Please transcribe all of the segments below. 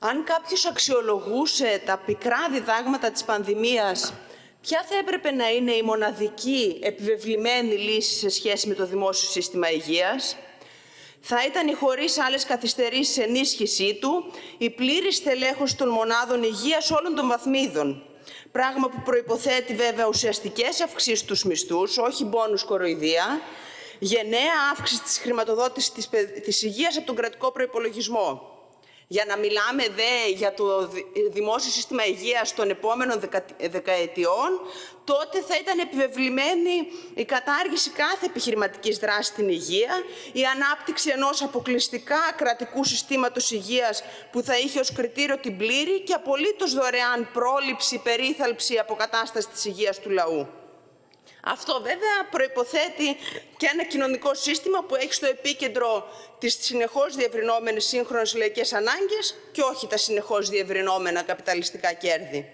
Αν κάποιος αξιολογούσε τα πικρά διδάγματα της πανδημίας, ποια θα έπρεπε να είναι η μοναδική επιβεβλημένη λύση σε σχέση με το δημόσιο σύστημα υγείας? Θα ήταν η χωρίς άλλες καθυστερήσεις ενίσχυσή του, η πλήρης στελέχωση των μονάδων υγείας όλων των βαθμίδων. Πράγμα που προϋποθέτει βέβαια ουσιαστικές αυξήσεις στους μισθούς, όχι μπόνους κοροϊδία, γενναία αύξηση της χρηματοδότησης της υγείας από τον κρατικό προϋπολογισμό. Για να μιλάμε δε για το δημόσιο σύστημα υγείας των επόμενων δεκαετιών, τότε θα ήταν επιβεβλημένη η κατάργηση κάθε επιχειρηματικής δράσης στην υγεία, η ανάπτυξη ενός αποκλειστικά κρατικού συστήματος υγείας που θα είχε ως κριτήριο την πλήρη και απολύτως δωρεάν πρόληψη, περίθαλψη, αποκατάσταση της υγείας του λαού. Αυτό βέβαια προϋποθέτει και ένα κοινωνικό σύστημα που έχει στο επίκεντρο τις συνεχώς διευρυνόμενες σύγχρονες λαϊκές ανάγκες και όχι τα συνεχώς διευρυνόμενα καπιταλιστικά κέρδη.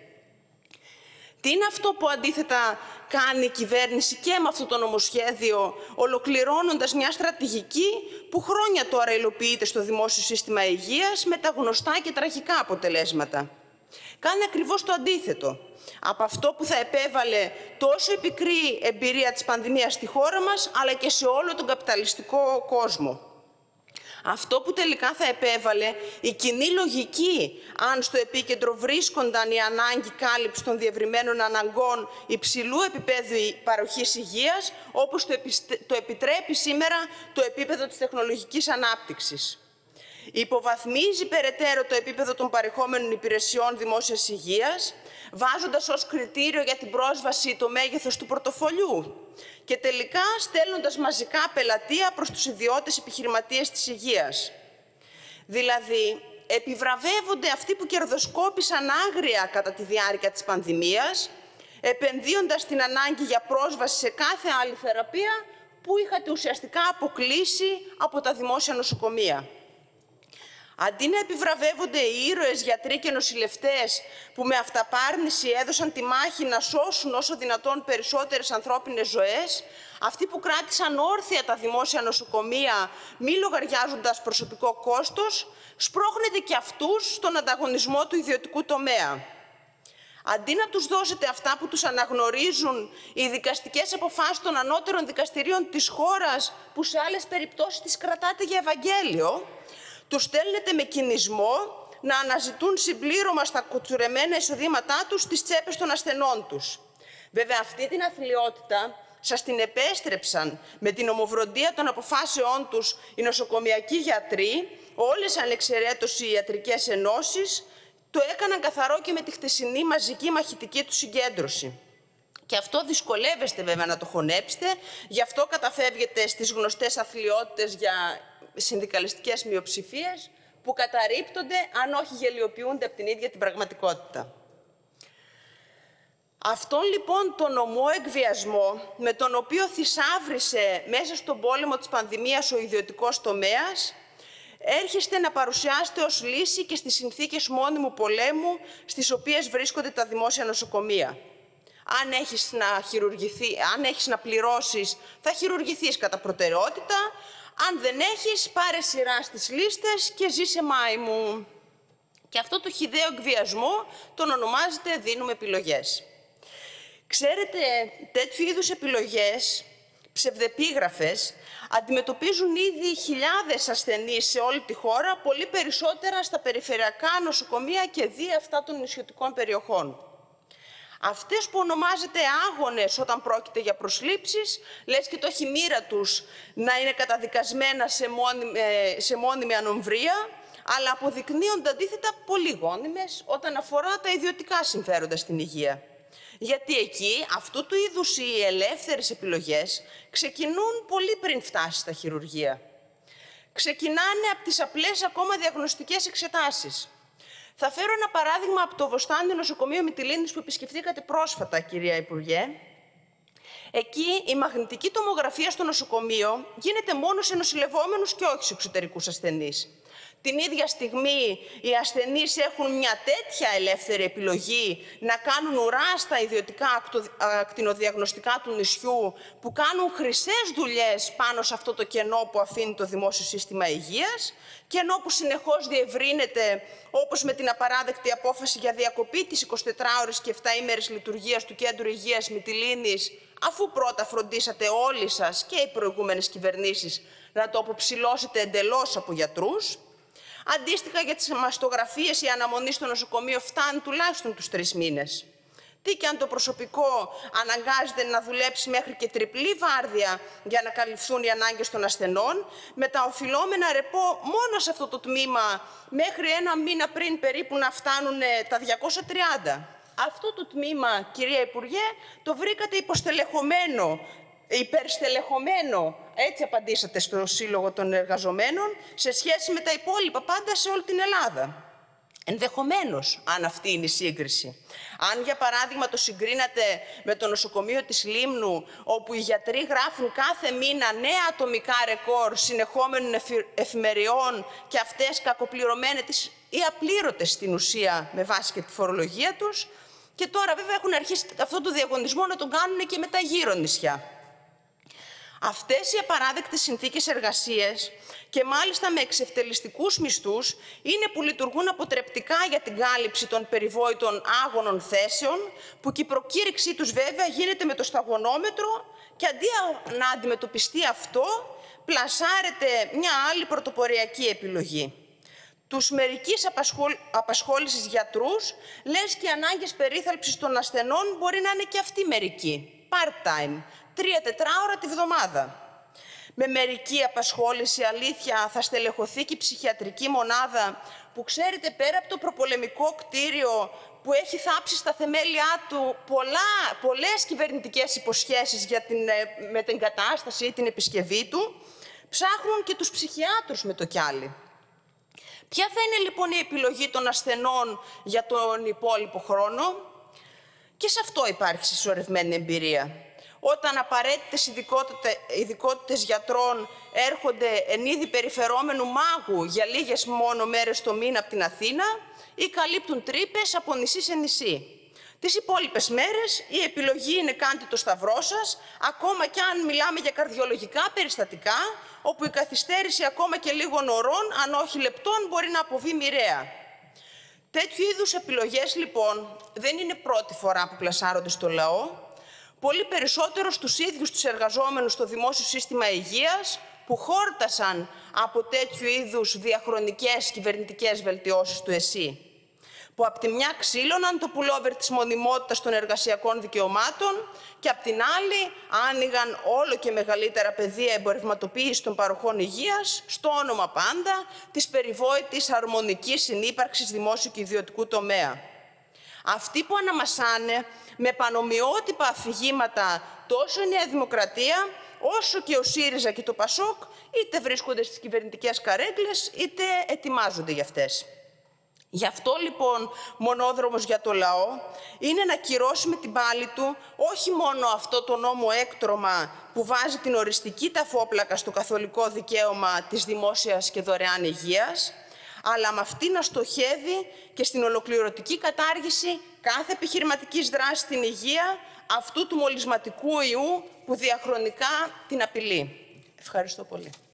Τι είναι αυτό που αντίθετα κάνει η κυβέρνηση και με αυτό το νομοσχέδιο, ολοκληρώνοντας μια στρατηγική που χρόνια τώρα υλοποιείται στο δημόσιο σύστημα υγείας με τα γνωστά και τραγικά αποτελέσματα? Κάνει ακριβώς το αντίθετο από αυτό που θα επέβαλε τόσο η πικρή εμπειρία της πανδημίας στη χώρα μας, αλλά και σε όλο τον καπιταλιστικό κόσμο. Αυτό που τελικά θα επέβαλε η κοινή λογική, αν στο επίκεντρο βρίσκονταν η ανάγκη κάλυψη των διευρυμένων αναγκών υψηλού επίπεδου παροχής υγείας, όπως το επιτρέπει σήμερα το επίπεδο της τεχνολογικής ανάπτυξης. Υποβαθμίζει περαιτέρω το επίπεδο των παρεχόμενων υπηρεσιών δημόσιας υγείας, βάζοντας ως κριτήριο για την πρόσβαση το μέγεθος του πορτοφολιού και τελικά στέλνοντας μαζικά πελατεία προς τους ιδιώτες επιχειρηματίες της υγείας. Δηλαδή, επιβραβεύονται αυτοί που κερδοσκόπησαν άγρια κατά τη διάρκεια της πανδημίας, επενδύοντας την ανάγκη για πρόσβαση σε κάθε άλλη θεραπεία που είχατε ουσιαστικά αποκλείσει από τα δημόσια νοσοκομεία. Αντί να επιβραβεύονται οι ήρωες γιατροί και νοσηλευτές που με αυταπάρνηση έδωσαν τη μάχη να σώσουν όσο δυνατόν περισσότερες ανθρώπινες ζωές, αυτοί που κράτησαν όρθια τα δημόσια νοσοκομεία μη λογαριάζοντας προσωπικό κόστος, σπρώχνετε και αυτούς στον ανταγωνισμό του ιδιωτικού τομέα. Αντί να τους δώσετε αυτά που τους αναγνωρίζουν οι δικαστικές αποφάσεις των ανώτερων δικαστηρίων της χώρας, που σε άλλες περιπτώσεις τις κρατάτε για Ευαγγέλιο, τους στέλνετε με κινησμό να αναζητούν συμπλήρωμα στα κουτσουρεμένα εισοδήματά τους στις τσέπες των ασθενών τους. Βέβαια, αυτή την αθλιότητα σας την επέστρεψαν με την ομοφροντία των αποφάσεών τους οι νοσοκομιακοί γιατροί, όλες ανεξαιρέτως οι ιατρικές ενώσεις, το έκαναν καθαρό και με τη χτεσινή μαζική μαχητική του συγκέντρωση. Και αυτό δυσκολεύεστε βέβαια να το χωνέψετε, γι' αυτό καταφεύγετε στις γνωστές αθλιότητες για συνδικαλιστικές μειοψηφίες που καταρρίπτονται, αν όχι γελιοποιούνται από την ίδια την πραγματικότητα. Αυτόν λοιπόν τον ομό εκβιασμό με τον οποίο θησάβρισε μέσα στον πόλεμο της πανδημίας ο ιδιωτικός τομέας, έρχεστε να παρουσιάσετε ως λύση και στις συνθήκες μόνιμου πολέμου στις οποίες βρίσκονται τα δημόσια νοσοκομεία. Αν έχεις να πληρώσεις, θα χειρουργηθείς κατά προτεραιότητα. Αν δεν έχεις, πάρε σειρά στις λίστες και ζήσε μάιμου. Και αυτό το χυδαίο εκβιασμό τον ονομάζεται «δίνουμε επιλογές». Ξέρετε, τέτοιου είδους επιλογές, ψευδεπίγραφες, αντιμετωπίζουν ήδη χιλιάδες ασθενείς σε όλη τη χώρα, πολύ περισσότερα στα περιφερειακά νοσοκομεία και δι' αυτά των νησιωτικών περιοχών. Αυτές που ονομάζεται άγονες όταν πρόκειται για προσλήψεις, λες και το έχει μοίρα τους να είναι καταδικασμένα σε μόνιμη ανομβρία, αλλά αποδεικνύονται αντίθετα πολύ γόνιμες όταν αφορά τα ιδιωτικά συμφέροντα στην υγεία. Γιατί εκεί αυτού του είδους οι ελεύθερες επιλογές ξεκινούν πολύ πριν φτάσει στα χειρουργεία. Ξεκινάνε από τις απλές ακόμα διαγνωστικές εξετάσεις. Θα φέρω ένα παράδειγμα από το Βοστάνιο Νοσοκομείο Μυτιλήνης που επισκεφθήκατε πρόσφατα, κυρία Υπουργέ. Εκεί η μαγνητική τομογραφία στο νοσοκομείο γίνεται μόνο σε νοσηλευόμενους και όχι σε εξωτερικούς ασθενείς. Την ίδια στιγμή οι ασθενείς έχουν μια τέτοια ελεύθερη επιλογή να κάνουν ουρά στα ιδιωτικά ακτινοδιαγνωστικά του νησιού, που κάνουν χρυσές δουλειές πάνω σε αυτό το κενό που αφήνει το δημόσιο σύστημα υγείας, κενό που συνεχώς διευρύνεται, όπως με την απαράδεκτη απόφαση για διακοπή της 24ωρης και 7ήμερης λειτουργίας του Κέντρου Υγείας Μυτιλήνης, αφού πρώτα φροντίσατε όλοι σας και οι προηγούμενες κυβερνήσεις να το αποψηλώσετε εντελώς από γιατρούς. Αντίστοιχα, για τις μαστογραφίες η αναμονή στο νοσοκομείο φτάνει τουλάχιστον τους 3 μήνες. Τι και αν το προσωπικό αναγκάζεται να δουλέψει μέχρι και τριπλή βάρδια για να καλυφθούν οι ανάγκες των ασθενών, με τα οφειλόμενα ρεπό μόνο σε αυτό το τμήμα μέχρι 1 μήνα πριν περίπου να φτάνουν τα 230. Αυτό το τμήμα, κυρία Υπουργέ, το βρήκατε υποστελεχωμένο, υπερστελεχωμένο, έτσι απαντήσατε στο Σύλλογο των Εργαζομένων, σε σχέση με τα υπόλοιπα πάντα σε όλη την Ελλάδα. Ενδεχομένως, αν αυτή είναι η σύγκριση. Αν, για παράδειγμα, το συγκρίνατε με το νοσοκομείο της Λίμνου, όπου οι γιατροί γράφουν κάθε μήνα νέα ατομικά ρεκόρ συνεχόμενων εφημεριών και αυτές κακοπληρωμένες ή απλήρωτες στην ουσία με βάση και τη φορολογία τους, και τώρα βέβαια έχουν αρχίσει αυτό το διαγωνισμό να τον κάνουν και με τα γύρω νησιά. Αυτές οι απαράδεκτες συνθήκες εργασίας, και μάλιστα με εξευτελιστικούς μισθούς, είναι που λειτουργούν αποτρεπτικά για την κάλυψη των περιβόητων άγωνων θέσεων, που και η προκήρυξή τους βέβαια γίνεται με το σταγονόμετρο, και αντί να αντιμετωπιστεί αυτό, πλασάρεται μια άλλη πρωτοποριακή επιλογή. Τους μερικής απασχόλησης γιατρούς, λες και οι ανάγκες περίθαλψης των ασθενών μπορεί να είναι και αυτή μερική, part-time, 3 τετράωρα τη βδομάδα. Με μερική απασχόληση, αλήθεια, θα στελεχωθεί και η ψυχιατρική μονάδα, που ξέρετε, πέρα από το προπολεμικό κτίριο που έχει θάψει στα θεμέλια του πολλές κυβερνητικές υποσχέσεις για την μετεγκατάσταση ή την επισκευή του, ψάχνουν και τους ψυχιάτρους με το κιάλι. Ποια θα είναι λοιπόν η επιλογή των ασθενών για τον υπόλοιπο χρόνο? Και σε αυτό υπάρχει συσσωρευμένη εμπειρία. Όταν απαραίτητες ειδικότητες γιατρών έρχονται εν είδη περιφερόμενου μάγου για λίγες μόνο μέρες το μήνα από την Αθήνα, ή καλύπτουν τρύπες από νησί σε νησί. Τις υπόλοιπες μέρες η επιλογή είναι κάντε το σταυρό σας, ακόμα κι αν μιλάμε για καρδιολογικά περιστατικά, όπου η καθυστέρηση ακόμα και λίγων ωρών, αν όχι λεπτών, μπορεί να αποβεί μοιραία. Τέτοιου είδους επιλογές, λοιπόν, δεν είναι πρώτη φορά που πλασάρονται στο λαό, πολύ περισσότερο στους ίδιους τους εργαζόμενους στο δημόσιο σύστημα υγείας, που χόρτασαν από τέτοιου είδους διαχρονικές κυβερνητικές βελτιώσεις του ΕΣΥ, που απ' τη μια ξύλωναν το πουλόβερ της μονιμότητας των εργασιακών δικαιωμάτων και απ' την άλλη άνοιγαν όλο και μεγαλύτερα πεδία εμπορευματοποίησης των παροχών υγείας, στο όνομα πάντα της περιβόητης αρμονικής συνύπαρξης δημόσιου και ιδιωτικού τομέα. Αυτοί που αναμασάνε με πανομοιότυπα αφηγήματα τόσο η Νέα Δημοκρατία, όσο και ο ΣΥΡΙΖΑ και το ΠΑΣΟΚ, είτε βρίσκονται στις κυβερνητικές καρέκλες, είτε ετοιμάζονται για αυτές. Γι' αυτό λοιπόν μονόδρομος για το λαό είναι να κυρώσει με την πάλη του όχι μόνο αυτό το νόμο έκτρωμα που βάζει την οριστική ταφόπλακα στο καθολικό δικαίωμα της δημόσιας και δωρεάν υγείας, αλλά με αυτή να στοχεύει και στην ολοκληρωτική κατάργηση κάθε επιχειρηματικής δράσης στην υγεία αυτού του μολυσματικού ιού που διαχρονικά την απειλεί. Ευχαριστώ πολύ.